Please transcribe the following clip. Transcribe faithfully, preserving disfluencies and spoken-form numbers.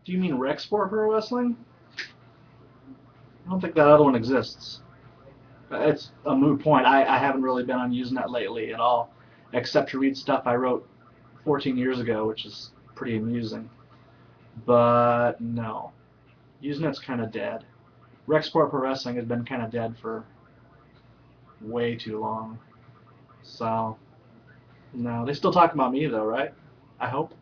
Do you mean Rexport Pro Wrestling? I don't think that other one exists. It's a moot point. I, I haven't really been on Usenet lately at all, except to read stuff I wrote fourteen years ago, which is pretty amusing. But no, Usenet's kind of dead. Rexport Pro Wrestling has been kind of dead for way too long. So, no, they still talk about me though, right? I hope.